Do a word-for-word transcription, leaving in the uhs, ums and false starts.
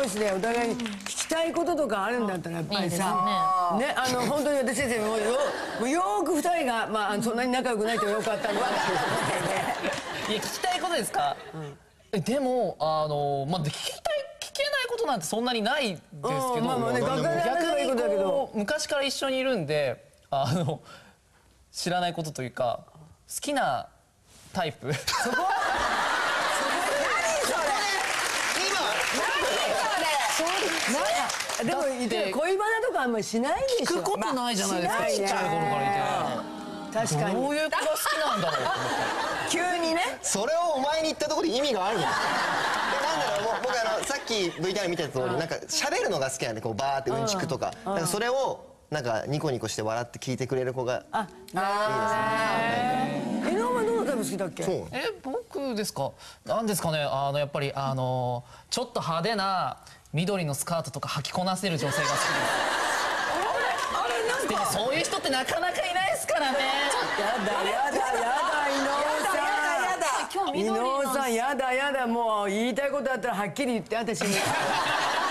同士でお互いに聞きたいこととかあるんだったらやっぱりさね、あの本当に私先生もよもうよーくふたりがまあそんなに仲良くないとよかったんだ。いや聞きたいことですか。でもあのまあ聞きたい聞けないことなんてそんなにないですけど、逆にこう昔から一緒にいるんであの知らないことというか好きなタイプ。そこ？ でも恋バナとかあんまりしないでしょ。 聞くことないじゃないですか、ちっちゃい頃からいて。確かに。どういう子が好きなんだろうと思って。急にね。 それをお前に言ったところで意味があるの？なんだろう、僕あのさっき ブイティーアール 見てた通りなんか喋るのが好きなんで、こうバーってうんちくとか、なんかそれをなんかニコニコして笑って聞いてくれる子がいいですね。 えのはどのタイプ好きだっけ？ え、僕ですか。なんですかね、あのやっぱりあのちょっと派手な緑のスカートとか履きこなせる女性が好きです。あれなんかでもそういう人ってなかなかいないですからね。 やだやだやだ伊野尾さん、伊野尾さんやだやだ、もう言いたいことあったらはっきり言って私に。